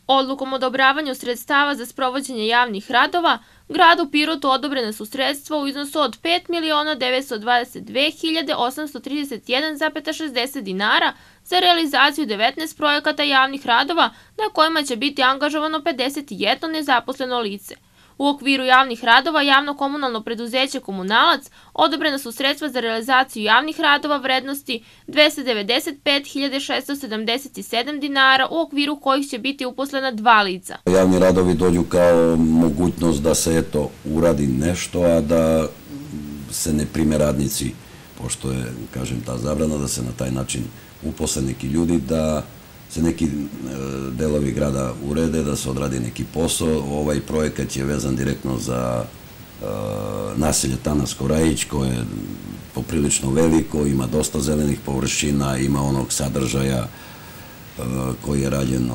Odlukom o odobravanju sredstava za sprovođenje javnih radova, gradu Pirotu odobrene su sredstva u iznosu od 5.922.831,60 dinara za realizaciju 19 projekata javnih radova na kojima će biti angažovano 51 nezaposleno lice. U okviru javnih radova javno-komunalno preduzeće Komunalac odobrena su sredstva za realizaciju javnih radova vrednosti 295.677 dinara u okviru kojih će biti uposlena 2 lica. Javni radovi dođu kao mogućnost da se uradi nešto, a da se ne prime radnici, pošto je, kažem, ta zabrana da se na taj način uposle neki ljudi, da se neki delovi grada urede, da se odradi neki posao. Ovaj projekat je vezan direktno za naselje Tanasko Rajić, koje je poprilično veliko, ima dosta zelenih površina, ima onog sadržaja koji je rađen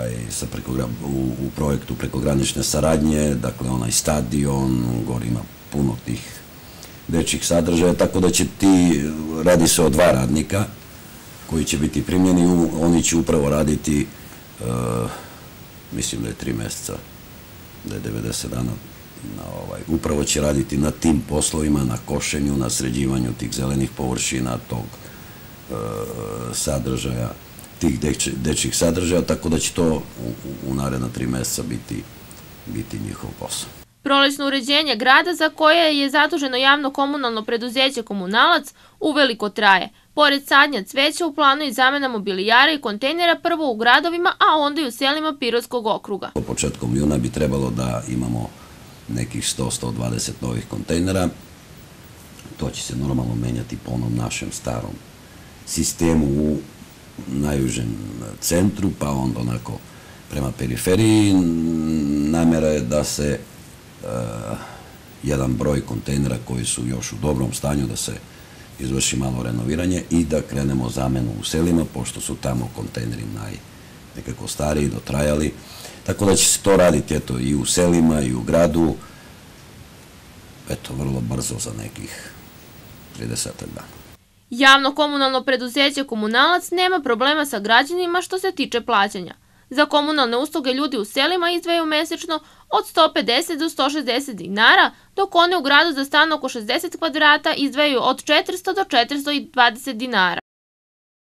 u projektu prekogranične saradnje, dakle onaj stadion, gore ima puno tih dečjih sadržaja, tako da radi se o 2 radnika koji će biti primljeni, oni će upravo raditi, mislim da je 3 meseca, da je 90 dana, upravo će raditi na tim poslovima, na košenju, na sređivanju tih zelenih površina, tog sadržaja, tih dečjih sadržaja, tako da će to u naredna 3 meseca biti njihov posao. Prolećno uređenje grada, za koje je zaduženo javno-komunalno preduzeće Komunalac, uveliko traje. Pored sadnja cveća, u planu je zamena mobilijara i kontejnera prvo u gradovima, a onda i u selima Pirotskog okruga. Početkom juna bi trebalo da imamo nekih 100-120 novih kontejnera. To će se normalno menjati po onom našem starom sistemu u najužem centru, pa onda onako prema periferiji. Namera je da se jedan broj kontejnera koji su još u dobrom stanju, da se izvrši malo renoviranje i da krenemo zamenu u selima, pošto su tamo kontejneri nekako stariji, dotrajali. Tako da će se to raditi i u selima i u gradu, vrlo brzo, za nekih 30 dana. Javno-komunalno preduzeće Komunalac nema problema sa građanima što se tiče plaćanja. Za komunalne usluge ljudi u selima izdvajaju mesečno od 150 do 160 dinara, dok one u gradu za stan oko 60 kvadrata izdvajaju od 400 do 420 dinara.